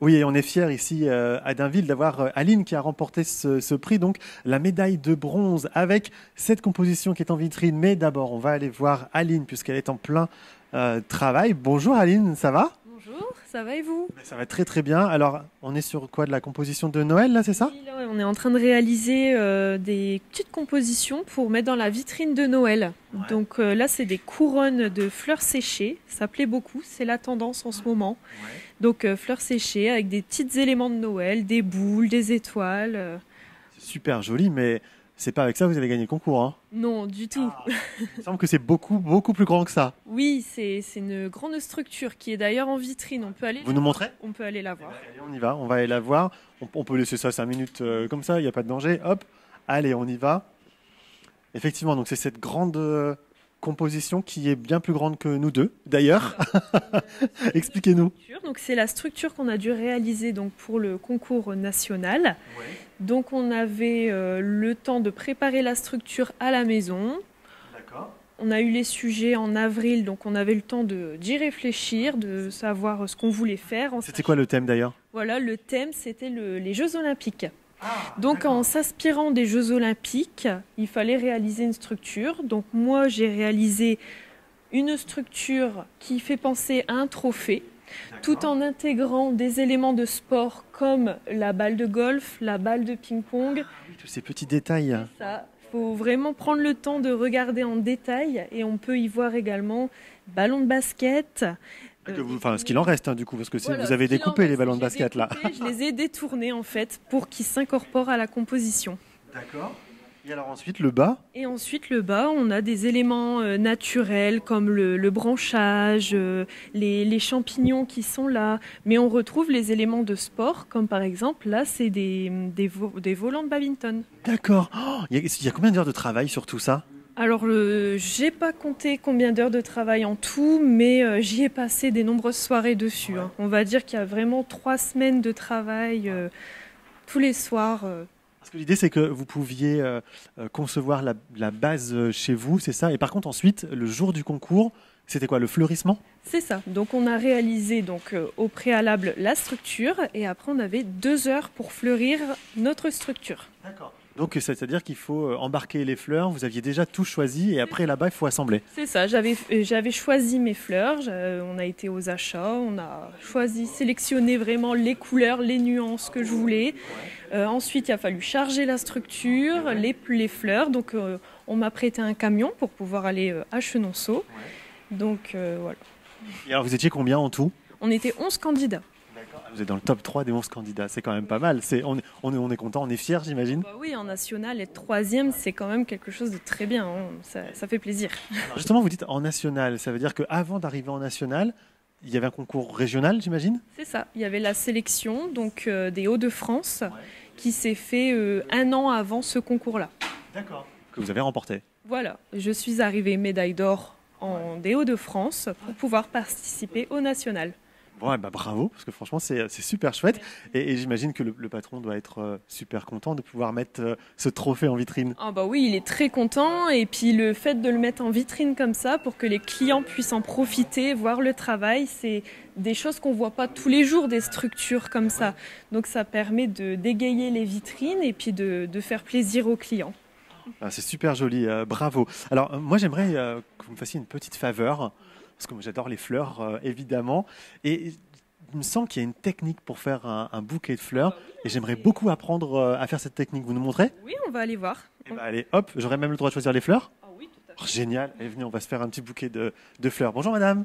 Oui, et on est fiers ici à Dainville d'avoir Aline qui a remporté ce prix, donc la médaille de bronze avec cette composition qui est en vitrine. Mais d'abord, on va aller voir Aline puisqu'elle est en plein travail. Bonjour Aline, ça va? Bonjour, ça va et vous? Ça va très très bien. Alors, on est sur quoi? De la composition de Noël là, c'est ça? Oui, là, ouais, on est en train de réaliser des petites compositions pour mettre dans la vitrine de Noël. Ouais. Donc là, c'est des couronnes de fleurs séchées. Ça plaît beaucoup, c'est la tendance en ce moment. Ouais. Donc fleurs séchées avec des petits éléments de Noël, des boules, des étoiles. C'est super joli, mais c'est pas avec ça que vous avez gagné le concours, hein? Non, du tout. Il me semble que c'est beaucoup beaucoup plus grand que ça. Oui, c'est une grande structure qui est d'ailleurs en vitrine. Vous nous montrez? On peut aller la voir. Allez, on y va, on va aller la voir. On peut laisser ça 5 minutes comme ça, il n'y a pas de danger. Hop, allez, on y va. Effectivement, donc c'est cette grande composition qui est bien plus grande que nous deux, d'ailleurs. Expliquez-nous. Donc c'est la structure qu'on a dû réaliser donc pour le concours national. Donc on avait le temps de préparer la structure à la maison. D'accord. On a eu les sujets en avril, donc on avait le temps d'y réfléchir, de savoir ce qu'on voulait faire. C'était quoi le thème d'ailleurs? Voilà, le thème c'était les Jeux Olympiques. Donc d'accord. en s'inspirant des Jeux Olympiques, il fallait réaliser une structure. Donc moi j'ai réalisé une structure qui fait penser à un trophée, tout en intégrant des éléments de sport comme la balle de golf, la balle de ping-pong. Oui, tous ces petits détails. Ça, faut vraiment prendre le temps de regarder en détail et on peut y voir également ballon de basket. Enfin, ce qu'il en reste, hein, du coup, parce que Voilà, vous avez ce qu'il en découpé les reste. ballons de J'ai basket là. découpé, je les ai détournés en fait pour qu'ils s'incorporent à la composition. D'accord. Et alors ensuite, le bas. Et ensuite, le bas, on a des éléments naturels comme le branchage, les champignons qui sont là. Mais on retrouve les éléments de sport, comme par exemple, là, c'est des volants de badminton. D'accord. Oh, il y a combien d'heures de travail sur tout ça? Alors, j'ai pas compté combien d'heures de travail en tout, mais j'y ai passé des nombreuses soirées dessus. Hein. On va dire qu'il y a vraiment 3 semaines de travail tous les soirs. Parce que l'idée, c'est que vous pouviez concevoir la base chez vous, c'est ça? Et par contre, ensuite, le jour du concours, c'était quoi? Le fleurissement? C'est ça. Donc on a réalisé donc au préalable la structure et après on avait 2 heures pour fleurir notre structure. D'accord. Donc, c'est-à-dire qu'il faut embarquer les fleurs, vous aviez déjà tout choisi, et après, là-bas, il faut assembler. C'est ça. J'avais choisi mes fleurs. On a été aux achats. On a choisi, sélectionné vraiment les couleurs, les nuances que je voulais. Ensuite, il a fallu charger la structure, les fleurs. Donc on m'a prêté un camion pour pouvoir aller à Chenonceau. Donc voilà. Et alors, vous étiez combien en tout? On était 11 candidats. D'accord. Vous êtes dans le top 3 des 11 candidats, c'est quand même pas mal. On est content, on est fiers, j'imagine. Bah oui, en national, être 3e, c'est quand même quelque chose de très bien. Hein. Ça fait plaisir. Alors justement, vous dites en national, ça veut dire qu'avant d'arriver en national, il y avait un concours régional, j'imagine? C'est ça. Il y avait la sélection donc des Hauts-de-France qui s'est fait 1 an avant ce concours-là. D'accord. Que vous avez remporté. Voilà. Je suis arrivée médaille d'or des Hauts-de-France pour pouvoir participer au national. Bon, bah, bravo, parce que franchement, c'est super chouette. Et j'imagine que le patron doit être super content de pouvoir mettre ce trophée en vitrine. Ah bah oui, il est très content. Et puis le fait de le mettre en vitrine comme ça pour que les clients puissent en profiter, voir le travail, c'est des choses qu'on voit pas tous les jours, des structures comme ça. Donc ça permet de dégayer les vitrines et puis de faire plaisir aux clients. Ah, c'est super joli, bravo. Alors, moi, j'aimerais que vous me fassiez une petite faveur, parce que moi, j'adore les fleurs, évidemment. Et il me semble qu'il y a une technique pour faire un bouquet de fleurs. Et j'aimerais beaucoup apprendre à faire cette technique. Vous nous montrez? Oui, on va aller voir. Eh ben, allez, hop, j'aurai même le droit de choisir les fleurs? Ah oui, tout à fait. Oh, génial, allez, venez, on va se faire un petit bouquet de fleurs. Bonjour, madame.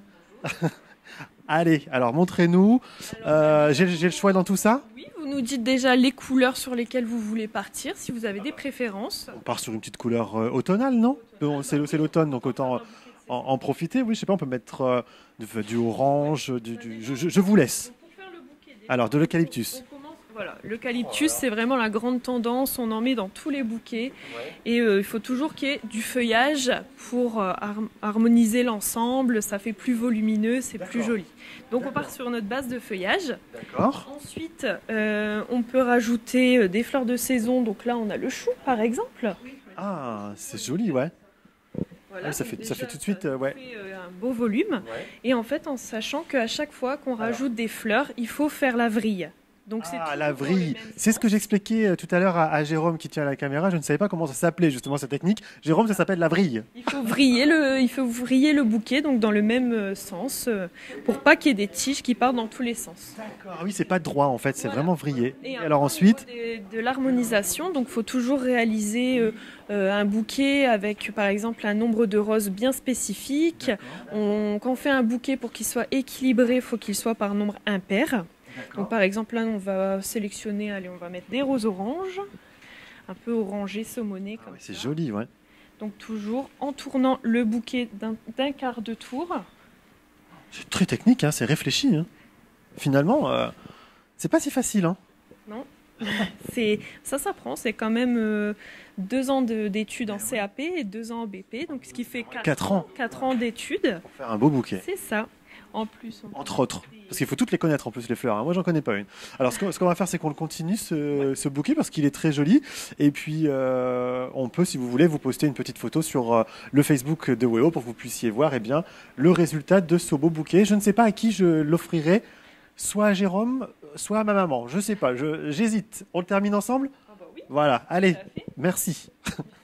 Allez, alors, montrez-nous. J'ai le choix dans tout ça? Oui, vous nous dites déjà les couleurs sur lesquelles vous voulez partir, si vous avez des préférences. On part sur une petite couleur automnale, non? C'est l'automne, donc autant en profiter. Oui, je sais pas, on peut mettre du orange, je vous laisse. Pour faire le bouquet des Alors, de l'eucalyptus. Voilà, l'eucalyptus, c'est vraiment la grande tendance. On en met dans tous les bouquets. Et il faut toujours qu'il y ait du feuillage pour harmoniser l'ensemble. Ça fait plus volumineux, c'est plus joli. Donc on part sur notre base de feuillage. D'accord. Ensuite, on peut rajouter des fleurs de saison. Donc là, on a le chou, par exemple. Ah, c'est joli, ouais. Voilà, ça donc fait déjà, tout de suite, ça ouais. fait, un beau volume. Et en fait, en sachant qu'à chaque fois qu'on rajoute des fleurs, il faut faire la vrille. Donc c'est Ah, toujours la dans le vrille. même C'est ce que sens. j'expliquais tout à l'heure à Jérôme qui tient la caméra. Je ne savais pas comment ça s'appelait justement cette technique. Jérôme, ça s'appelle la vrille. Il faut vriller le bouquet donc dans le même sens pour pas qu'il y ait des tiges qui partent dans tous les sens. D'accord. Ah oui, c'est pas droit en fait, c'est Voilà. vraiment vrillé. Et Et alors au ensuite, niveau de l'harmonisation, donc faut toujours réaliser un bouquet avec par exemple un nombre de roses bien spécifique. Quand on fait un bouquet pour qu'il soit équilibré, il faut qu'il soit par nombre impair. Donc par exemple là on va sélectionner, allez on va mettre des roses oranges, un peu orangé saumoné comme ouais, c'est ça. joli, ouais. Donc toujours en tournant le bouquet d'un quart de tour. C'est très technique, hein, c'est réfléchi. Hein. Finalement, c'est pas si facile. Hein. Non, ça s'apprend, c'est quand même 2 ans d'études en CAP et 2 ans en BP, donc ce qui fait 4 ans 4 ans d'études. pour faire un beau bouquet. C'est ça. En plus, Entre autres. Parce qu'il faut toutes les connaître en plus, les fleurs. Hein. Moi, j'en connais pas une. Alors, ce qu'on va faire, c'est qu'on le continue, ce bouquet, parce qu'il est très joli. Et puis, on peut, si vous voulez, vous poster une petite photo sur le Facebook de WEO pour que vous puissiez voir eh bien, le résultat de ce beau bouquet. Je ne sais pas à qui je l'offrirai, soit à Jérôme, soit à ma maman. Je ne sais pas, j'hésite. On le termine ensemble ? Ah bah oui, Voilà, allez, tout à fait. merci.